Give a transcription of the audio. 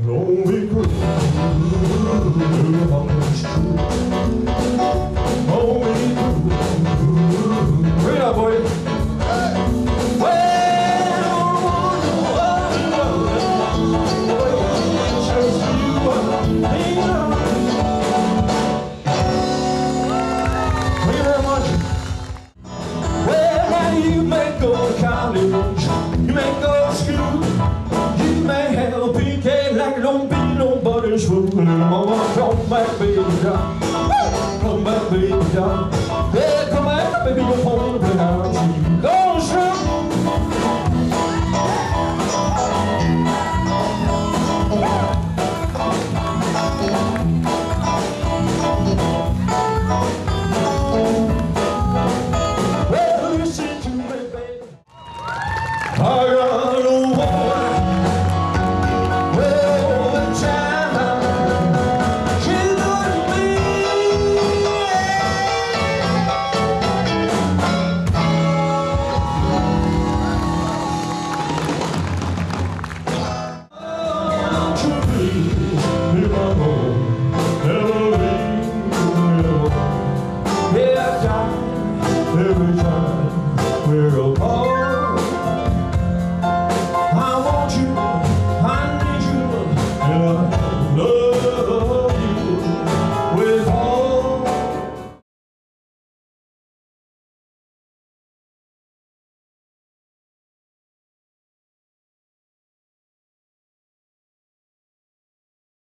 You may go to college, you may go to school, you may have a big head like it don't be nobody's fool. Little mama, come back, baby,